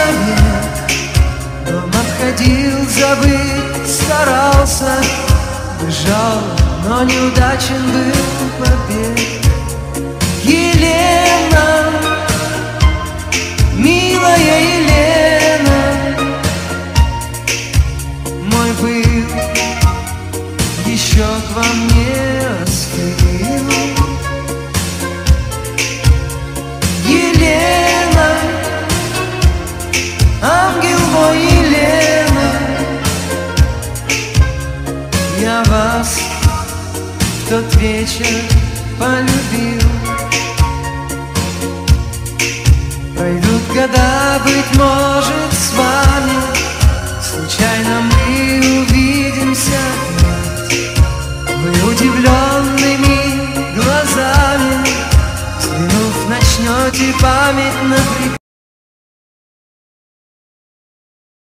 человек, дом отходил, забыть старался, бежал, но неудачен был побег. Елена, милая Елена, мой пыл еще к вам не остыл. Елена, ангел мой, Елена, я вас в тот вечер полюбил. Пройдут года, быть может,